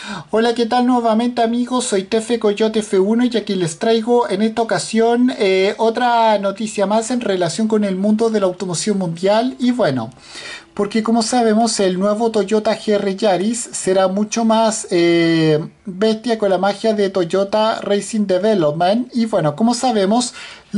Hola, ¿qué tal nuevamente amigos? Soy Tefe Coyote F1 y aquí les traigo en esta ocasión otra noticia más en relación con el mundo de la automoción mundial y bueno, porque como sabemos el nuevo Toyota GR Yaris será mucho más bestia con la magia de Toyota Racing Development y bueno, como sabemos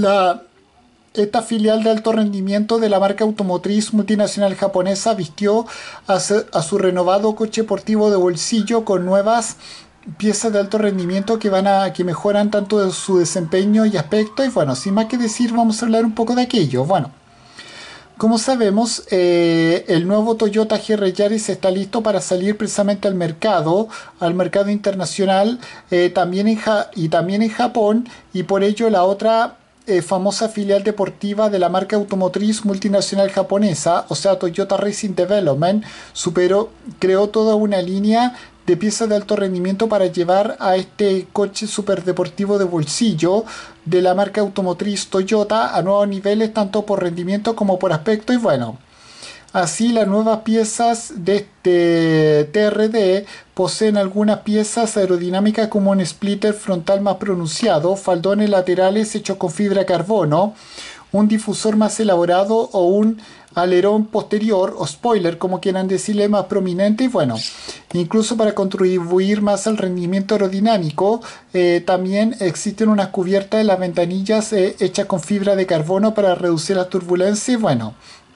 esta filial de alto rendimiento de la marca automotriz multinacional japonesa vistió a su renovado coche deportivo de bolsillo con nuevas piezas de alto rendimiento que mejoran tanto de su desempeño y aspecto. Y bueno, sin más que decir, vamos a hablar un poco de aquello. Bueno, como sabemos, el nuevo Toyota GR Yaris está listo para salir precisamente al mercado internacional, también en Japón, y por ello la otra famosa filial deportiva de la marca automotriz multinacional japonesa, o sea, Toyota Racing Development, creó toda una línea de piezas de alto rendimiento para llevar a este coche superdeportivo de bolsillo de la marca automotriz Toyota a nuevos niveles tanto por rendimiento como por aspecto y bueno. Así, las nuevas piezas de este TRD poseen algunas piezas aerodinámicas como un splitter frontal más pronunciado, faldones laterales hechos con fibra de carbono, un difusor más elaborado o un alerón posterior o spoiler, como quieran decirle, más prominente y bueno, incluso para contribuir más al rendimiento aerodinámico, también existen unas cubiertas en las ventanillas hechas con fibra de carbono para reducir la turbulencia y bueno,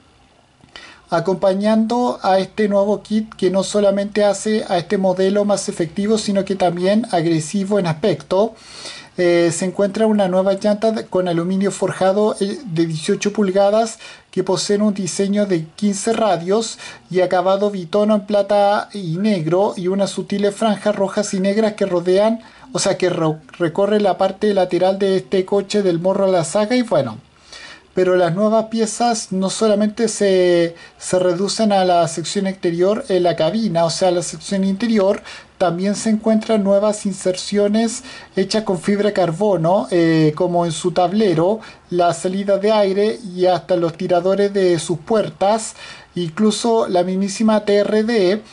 acompañando a este nuevo kit que no solamente hace a este modelo más efectivo, sino que también agresivo en aspecto. Se encuentra una nueva llanta con aluminio forjado de 18 pulgadas que poseen un diseño de 15 radios y acabado bitono en plata y negro y unas sutiles franjas rojas y negras que rodean, o sea que recorre la parte lateral de este coche del morro a la saga y bueno. Pero las nuevas piezas no solamente se reducen a la sección exterior en la cabina, o sea, la sección interior, también se encuentran nuevas inserciones hechas con fibra de carbono, como en su tablero, la salida de aire y hasta los tiradores de sus puertas. Incluso la mismísima TRD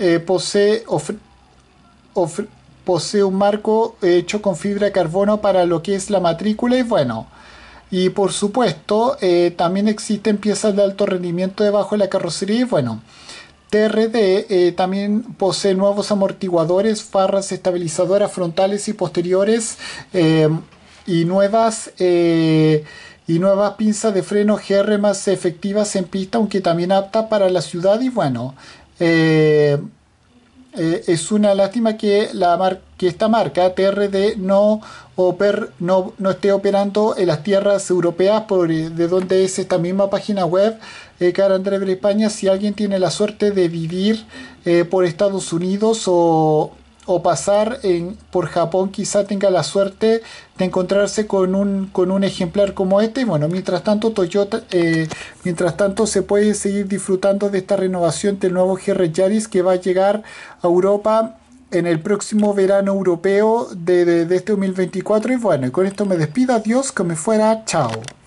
posee un marco hecho con fibra de carbono para lo que es la matrícula y bueno. Y por supuesto, también existen piezas de alto rendimiento debajo de la carrocería. Y bueno, TRD también posee nuevos amortiguadores, barras estabilizadoras frontales y posteriores y nuevas pinzas de freno GR más efectivas en pista, aunque también apta para la ciudad. Y bueno, eh, es una lástima que esta marca TRD no esté operando en las tierras europeas de donde es esta misma página web, Cara André de España. Si alguien tiene la suerte de vivir por Estados Unidos o pasar por Japón, quizá tenga la suerte de encontrarse con un ejemplar como este. Y bueno, mientras tanto se puede seguir disfrutando de esta renovación del nuevo GR Yaris que va a llegar a Europa en el próximo verano europeo de este 2024. Y bueno, y con esto me despido. Adiós, que me fuera. Chao.